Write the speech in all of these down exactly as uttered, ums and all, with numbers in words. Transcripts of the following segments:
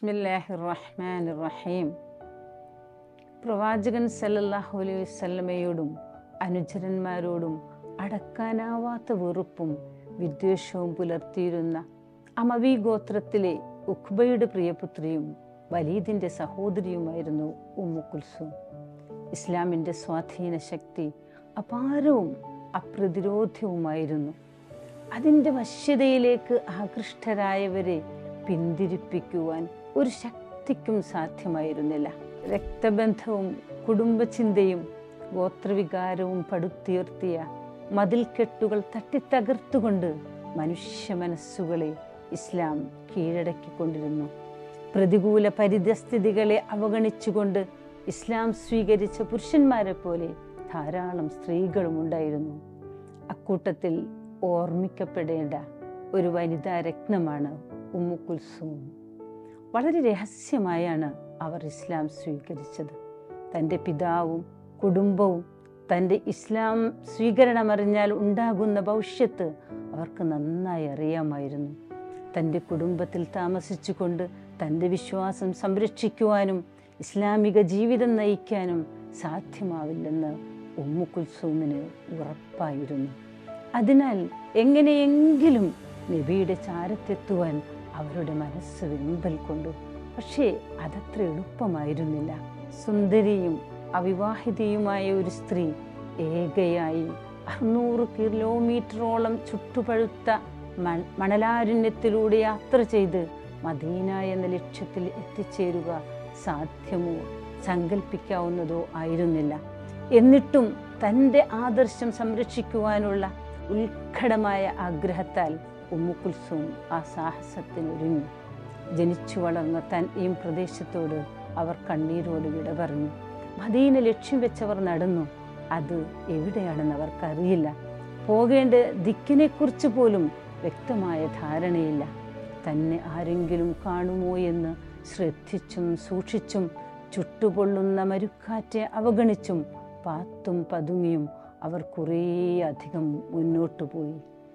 ബിസ്മില്ലാഹിർ റഹ്മാനിർ റഹീം. പ്രവാചകൻ സല്ലല്ലാഹു അലൈഹി വസല്ലമയോടും അനുചരന്മാരോടും അടക്കാനാവാത്ത വെറുപ്പും വിദ്വേഷവും പുലർത്തിയിരുന്ന അമവി ഗോത്രത്തിലെ ഉഖ്ബയുടെ പ്രിയപുത്രിയും വലീദിൻ്റെ സഹോദരിയുമായിരുന്നു ഉമ്മു കുൽസൂം. ഇസ്ലാമിൻ്റെ സ്വാധീന ശക്തി അപാരവും അപ്രതിരോധ്യവുമായിരുന്നു. അതിൻ്റെ വശ്യതയിലേക്ക് ആകൃഷ്ടരായവരെ പിന്തിരിപ്പിക്കുവാൻ ഒരു ശക്തിക്കും സാധ്യമായിരുന്നില്ല. രക്തബന്ധവും കുടുംബചിന്തയും ഗോത്രവികാരവും പടുത്തുയർത്തിയ മതിൽക്കെട്ടുകൾ തട്ടിത്തകർത്തുകൊണ്ട് മനുഷ്യ മനസ്സുകളെ ഇസ്ലാം കീഴടക്കിക്കൊണ്ടിരുന്നു. പ്രതികൂല പരിതസ്ഥിതികളെ അവഗണിച്ചുകൊണ്ട് ഇസ്ലാം സ്വീകരിച്ച പുരുഷന്മാരെ പോലെ ധാരാളം സ്ത്രീകളും ഉണ്ടായിരുന്നു. അക്കൂട്ടത്തിൽ ഓർമ്മിക്കപ്പെടേണ്ട ഒരു വനിതാ രത്നമാണ് ഉമ്മു കുൽസൂം. വളരെ രഹസ്യമായാണ് അവർ ഇസ്ലാം സ്വീകരിച്ചത്. തൻ്റെ പിതാവും കുടുംബവും തൻ്റെ ഇസ്ലാം സ്വീകരണമറിഞ്ഞാൽ ഉണ്ടാകുന്ന ഭവിഷ്യത്ത് അവർക്ക് നന്നായി അറിയാമായിരുന്നു. തൻ്റെ കുടുംബത്തിൽ താമസിച്ചുകൊണ്ട് തൻ്റെ വിശ്വാസം സംരക്ഷിക്കുവാനും ഇസ്ലാമിക ജീവിതം നയിക്കാനും സാധ്യമാവില്ലെന്ന് ഉമ്മു കുൽസൂമിന് ഉറപ്പായിരുന്നു. അതിനാൽ എങ്ങനെയെങ്കിലും നബിയുടെ ചാരത്തെത്തുവാൻ അവരുടെ മനസ്സ് വെമ്പൽ കൊണ്ടു. പക്ഷേ അതത്ര എളുപ്പമായിരുന്നില്ല. സുന്ദരിയും അവിവാഹിതയുമായ ഒരു സ്ത്രീ ഏകയായി അറുന്നൂറ് കിലോമീറ്ററോളം ചുട്ടുപഴുത്ത മണലാരണ്യത്തിലൂടെ യാത്ര ചെയ്ത് മദീന എന്ന ലക്ഷ്യത്തിൽ എത്തിച്ചേരുക സാധ്യമോ സങ്കല്പിക്കാവുന്നതോ ആയിരുന്നില്ല. എന്നിട്ടും തൻ്റെ ആദർശം സംരക്ഷിക്കുവാനുള്ള ഉത്കടമായ ആഗ്രഹത്താൽ ഉമ്മു കുൽസൂം ആ സാഹസത്തിനൊരുങ്ങി. ജനിച്ചു വളർന്ന തൻ ഈ പ്രദേശത്തോട് അവർ കണ്ണീരോട് വിട പറഞ്ഞു. മദീന ലക്ഷ്യം വെച്ചവർ നടന്നു. അത് എവിടെയാണെന്ന് അവർക്കറിയില്ല. പോകേണ്ട ദിക്കിനെക്കുറിച്ച് പോലും വ്യക്തമായ ധാരണയില്ല. തന്നെ ആരെങ്കിലും കാണുമോ എന്ന് ശ്രദ്ധിച്ചും സൂക്ഷിച്ചും ചുട്ടുപൊള്ളുന്ന മരുക്കാറ്റെ അവഗണിച്ചും പാത്തും പതുങ്ങിയും അവർ കുറേയധികം മുന്നോട്ടു പോയി.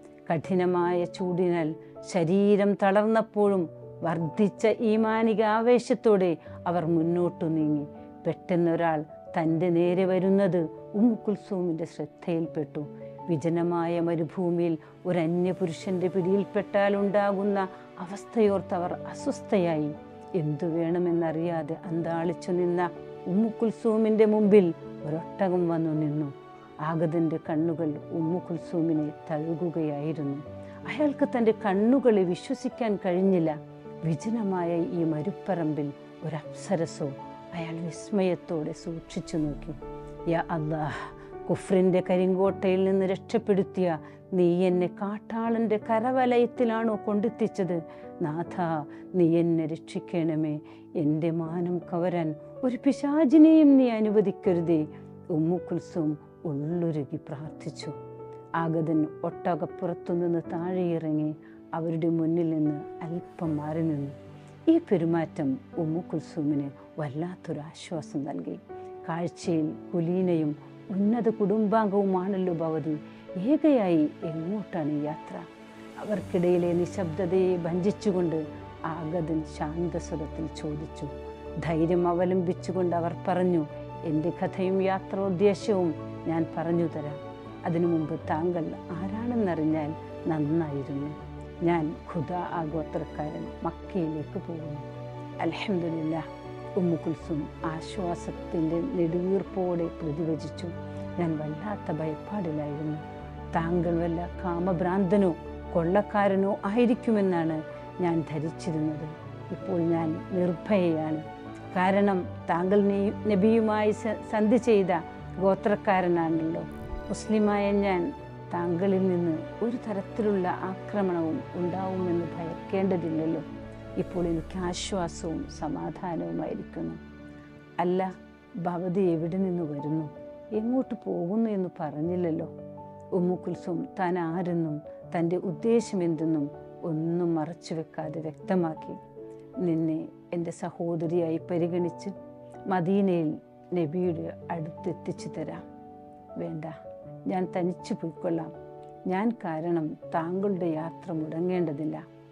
കഠിനമായ ചൂടിനാൽ ശരീരം തളർന്നപ്പോഴും വർദ്ധിച്ച ഈമാനിക ആവേശത്തോടെ അവർ മുന്നോട്ടു നീങ്ങി. പെട്ടെന്നൊരാൾ തൻ്റെ നേരെ വരുന്നത് ഉമ്മു കുൽസൂമിൻ്റെ ശ്രദ്ധയിൽപ്പെട്ടു. വിജനമായ മരുഭൂമിയിൽ ഒരു അന്യപുരുഷൻ്റെ പിടിയിൽപ്പെട്ടാൽ ഉണ്ടാകുന്ന അവസ്ഥയോർത്തവർ അസ്വസ്ഥയായി. എന്തു വേണമെന്നറിയാതെ അന്താളിച്ചു നിന്ന ഉമ്മു കുൽസൂമിൻ്റെ മുമ്പിൽ ഒരൊട്ടകം വന്നു നിന്നു. ആഗതൻ്റെ കണ്ണുകൾ ഉമ്മു കുൽസൂമിനെ തഴുകുകയായിരുന്നു. അയാൾക്ക് തൻ്റെ കണ്ണുകളെ വിശ്വസിക്കാൻ കഴിഞ്ഞില്ല. വിജനമായ ഈ മരുപ്പറമ്പിൽ ഒരപ്സരസോ അയാൾ വിസ്മയത്തോടെ സൂക്ഷിച്ചു നോക്കി. യാ അല്ലാഹ്, കുഫ്രിൻ്റെ കരിങ്കോട്ടയിൽ നിന്ന് രക്ഷപ്പെടുത്തിയ നീ എന്നെ കാട്ടാളൻ്റെ കരവലയത്തിലാണോ കൊണ്ടെത്തിച്ചത്? നാഥ, നീ എന്നെ രക്ഷിക്കണമേ. എൻ്റെ മാനം കവരാൻ ഒരു പിശാചിനെയും നീ അനുവദിക്കരുതേ. ഉമ്മു കുൽസൂം ഉള്ളുരുകി പ്രാർത്ഥിച്ചു. ആഗതൻ ഒട്ടകപ്പുറത്തുനിന്ന് താഴെയിറങ്ങി അവരുടെ മുന്നിൽ നിന്ന് അല്പം മാറി നിന്നു. ഈ പെരുമാറ്റം ഉമ്മു കുൽസൂമിന് വല്ലാത്തൊരാശ്വാസം നൽകി. കാഴ്ചയിൽ കുലീനയും ഉന്നത കുടുംബാംഗവുമാണല്ലോ ഭവതി. ഏകയായി എങ്ങോട്ടാണ് യാത്ര? അവർക്കിടയിലെ നിശബ്ദതയെ ഭഞ്ജിച്ചുകൊണ്ട് ആഗതൻ ശാന്തസ്വരത്തിൽ ചോദിച്ചു. ധൈര്യം അവലംബിച്ചുകൊണ്ട് അവർ പറഞ്ഞു, എൻ്റെ കഥയും യാത്രോദ്ദേശവും ഞാൻ പറഞ്ഞു തരാം. അതിനു മുമ്പ് താങ്കൾ ആരാണെന്നറിഞ്ഞാൽ നന്നായിരുന്നു. ഞാൻ ഖുദാ ആ ഗോത്രക്കാരൻ മക്കയിലേക്ക് പോകുന്നു. അൽഹംദുലില്ലാഹ്, ഉമ്മു കുൽസൂം ആശ്വാസത്തിൻ്റെ നെടുവീർപ്പോടെ പ്രതിവചിച്ചു. ഞാൻ വല്ലാത്ത ഭയപ്പാടിലായിരുന്നു. താങ്കൾ വല്ല കാമഭ്രാന്തനോ കൊള്ളക്കാരനോ ആയിരിക്കുമെന്നാണ് ഞാൻ ധരിച്ചിരുന്നത്. ഇപ്പോൾ ഞാൻ നിർഭയയാണ്. കാരണം താങ്കൾ നബിയുമായി സന്ധി ചെയ്ത ഗോത്രക്കാരനാണല്ലോ. മുസ്ലിമായ ഞാൻ താങ്കളിൽ നിന്ന് ഒരു തരത്തിലുള്ള ആക്രമണവും ഉണ്ടാവുമെന്ന് ഭയക്കേണ്ടതില്ലല്ലോ. ഇപ്പോൾ എനിക്ക് ആശ്വാസവും സമാധാനവുമായിരിക്കുന്നു. അല്ല, ഭവതി എവിടെ നിന്ന് വരുന്നു, എങ്ങോട്ട് പോകുന്നു എന്ന് പറഞ്ഞില്ലല്ലോ. ഉമ്മു കുൽസൂം താൻ ആരെന്നും തൻ്റെ ഉദ്ദേശമെന്തെന്നും ഒന്നും മറച്ചു വെക്കാതെ വ്യക്തമാക്കി. നിന്നെ എൻ്റെ സഹോദരിയായി പരിഗണിച്ച് മദീനയിൽ നബിയുടെ അടുത്തെത്തിച്ചു തരാം. വേണ്ട, ഞാൻ തനിച്ചു പോയിക്കൊള്ളാം. ഞാൻ കാരണം താങ്കളുടെ യാത്ര മുടങ്ങേണ്ടതില്ല.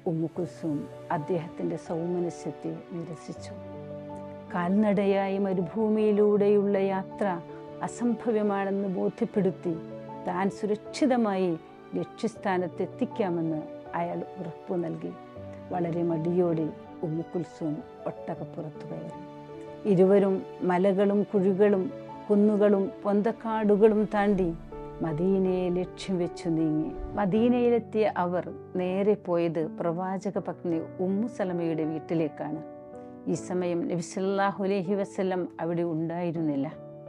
ഉമ്മു കുൽസൂം അദ്ദേഹത്തിൻ്റെ സൗമനസ്യത്തെ നിരസിച്ചു. കാൽനടയായി മരുഭൂമിയിലൂടെയുള്ള യാത്ര അസംഭവ്യമാണെന്ന് ബോധ്യപ്പെടുത്തി താൻ സുരക്ഷിതമായി ലക്ഷ്യസ്ഥാനത്തെത്തിക്കാമെന്ന് അയാൾ ഉറപ്പു നൽകി. വളരെ മടിയോടെ ഉമ്മു കുൽസൂം ഒട്ടകപ്പുറത്തു കയറി. ഇരുവരും മലകളും കുഴികളും കുന്നുകളും പൊന്തക്കാടുകളും താണ്ടി മദീനയെ ലക്ഷ്യം വെച്ചു നീങ്ങി. മദീനയിലെത്തിയ അവർ നേരെ പോയത് പ്രവാചക പത്നി ഉമ്മു സലമയുടെ വീട്ടിലേക്കാണ്. ഈ സമയം നബി സല്ലല്ലാഹു അലൈഹി വസല്ലം അവിടെ ഉണ്ടായിരുന്നില്ല.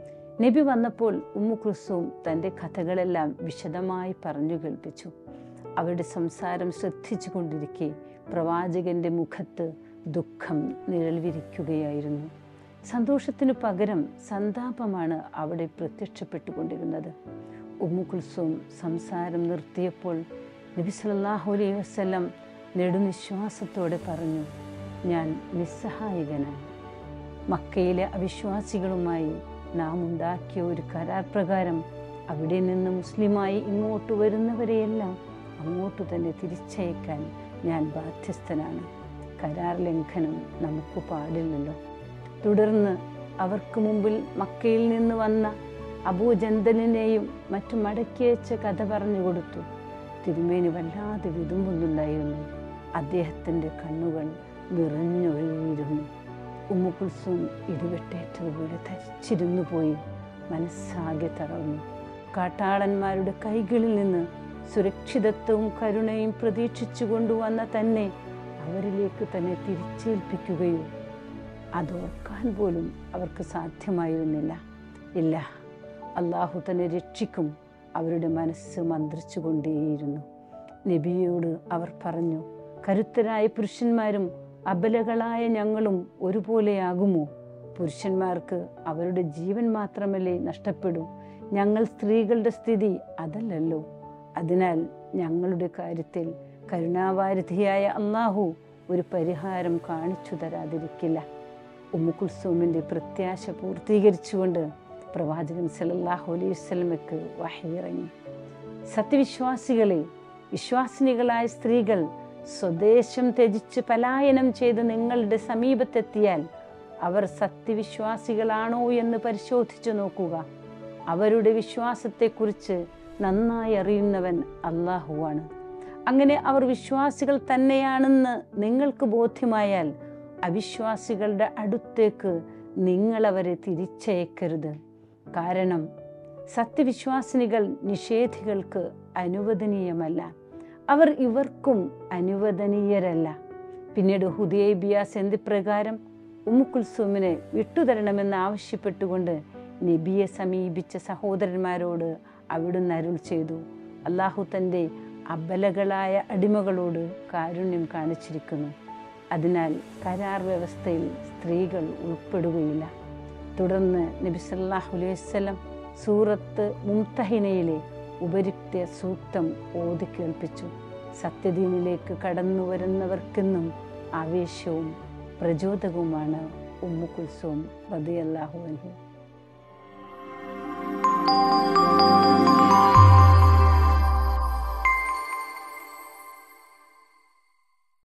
നബി വന്നപ്പോൾ ഉമ്മു കുൽസൂം തൻ്റെ കഥകളെല്ലാം വിശദമായി പറഞ്ഞു കേൾപ്പിച്ചു. അവരുടെ സംസാരം ശ്രദ്ധിച്ചു കൊണ്ടിരിക്കെ പ്രവാചകന്റെ മുഖത്ത് ദുഃഖം നിഴൽ വിരിക്കുകയായിരുന്നു. സന്തോഷത്തിനു പകരം സന്താപമാണ് അവിടെ പ്രത്യക്ഷപ്പെട്ടുകൊണ്ടിരുന്നത്. ഉമ്മു കുൽസൂം സംസാരം നിർത്തിയപ്പോൾ നബി സല്ലല്ലാഹു അലൈഹി വസല്ലം നെടുനിശ്വാസത്തോടെ പറഞ്ഞു, ഞാൻ നിസ്സഹായകനാണ്. മക്കയിലെ അവിശ്വാസികളുമായി നാം ഉണ്ടാക്കിയ ഒരു കരാർ പ്രകാരം അവിടെ നിന്ന് മുസ്ലിമായി ഇങ്ങോട്ട് വരുന്നവരെയെല്ലാം അങ്ങോട്ട് തന്നെ തിരിച്ചയക്കാൻ ഞാൻ ബാധ്യസ്ഥനാണ്. കരാർ ലംഘനം നമുക്ക് പാടില്ലല്ലോ. തുടർന്ന് അവർക്ക് മുമ്പിൽ മക്കയിൽ നിന്ന് വന്ന അബൂജന്തലിനെയും മറ്റു മടക്കിയച്ച കഥ പറഞ്ഞു കൊടുത്തു. തിരുമേനി വല്ലാതെ വിതുമ്പുന്നുണ്ടായിരുന്നു. അദ്ദേഹത്തിൻ്റെ കണ്ണുകൾ നിറഞ്ഞൊഴുകിയിരുന്നു. ഉമ്മു കുൽസൂം ഇടിവെട്ടേറ്റതുപോലെ ധരിച്ചിരുന്നു പോയി. മനസ്സാകെ തളർന്നു. കാട്ടാളന്മാരുടെ കൈകളിൽ നിന്ന് സുരക്ഷിതത്വവും കരുണയും പ്രതീക്ഷിച്ചു കൊണ്ടുവന്ന തന്നെ അവരിലേക്ക് തന്നെ തിരിച്ചേൽപ്പിക്കുകയോ അതോർക്കാൻ പോലും അവർക്ക് സാധ്യമായിരുന്നില്ല. ഇല്ല, അള്ളാഹു തന്നെ രക്ഷിക്കും. അവരുടെ മനസ്സ് മന്ത്രിച്ചു കൊണ്ടേയിരുന്നു. നബിയോട് അവർ പറഞ്ഞു, കരുത്തരായ പുരുഷന്മാരും അബലകളായ ഞങ്ങളും ഒരുപോലെയാകുമോ? പുരുഷന്മാർക്ക് അവരുടെ ജീവൻ മാത്രമല്ലേ നഷ്ടപ്പെടൂ, ഞങ്ങൾ സ്ത്രീകളുടെ സ്ഥിതി അതല്ലല്ലോ. അതിനാൽ ഞങ്ങളുടെ കാര്യത്തിൽ കരുണാവാരിധിയായ അള്ളാഹു ഒരു പരിഹാരം കാണിച്ചു തരാതിരിക്കില്ല. ഉമ്മു കുൽസൂമിൻ്റെ പ്രത്യാശ പൂർത്തീകരിച്ചുകൊണ്ട് പ്രവാചകൻ സല്ലല്ലാഹു അലൈഹി വസല്ലമയ്ക്ക് വഹി ഇറങ്ങി. സത്യവിശ്വാസികളെ, വിശ്വാസിനികളായ സ്ത്രീകൾ സ്വദേശം ത്യജിച്ച് പലായനം ചെയ്ത് നിങ്ങളുടെ സമീപത്തെത്തിയാൽ അവർ സത്യവിശ്വാസികളാണോ എന്ന് പരിശോധിച്ചു നോക്കുക. അവരുടെ വിശ്വാസത്തെക്കുറിച്ച് നന്നായി അറിയുന്നവൻ അള്ളാഹുവാണ്. അങ്ങനെ അവർ വിശ്വാസികൾ തന്നെയാണെന്ന് നിങ്ങൾക്ക് ബോധ്യമായാൽ അവിശ്വാസികളുടെ അടുത്തേക്ക് നിങ്ങളവരെ തിരിച്ചയക്കരുത്. കാരണം സത്യവിശ്വാസിനികൾ നിഷേധികൾക്ക് അനുവദനീയമല്ല. അവർ ഇവർക്കും അനുവദനീയരല്ല. പിന്നീട് ഹുദൈബിയ സന്ധി പ്രകാരം ഉമ്മു കുൽസൂമിനെ വിട്ടുതരണമെന്ന് ആവശ്യപ്പെട്ടുകൊണ്ട് നബിയെ സമീപിച്ച സഹോദരന്മാരോട് അവിടുന്ന് അരുൾ ചെയ്തു, അള്ളാഹു തൻ്റെ അബലകളായ അടിമകളോട് കാരുണ്യം കാണിച്ചിരിക്കുന്നു. അതിനാൽ കരാർ വ്യവസ്ഥയിൽ സ്ത്രീകൾ ഉൾപ്പെടുകയില്ല. തുടർന്ന് നബി സല്ലല്ലാഹു അലൈഹി വസല്ലം സൂറത്ത് മുംതഹിനയിലെ ഉപരിക്ത സൂക്തം ഓതി കേൾപ്പിച്ചു. സത്യദീനിലേക്ക് കടന്നു വരുന്നവർക്കെന്നും ആവേശവും പ്രചോദകവുമാണ് ഉമ്മു കുൽസൂം റളിയല്ലാഹു അൻഹ.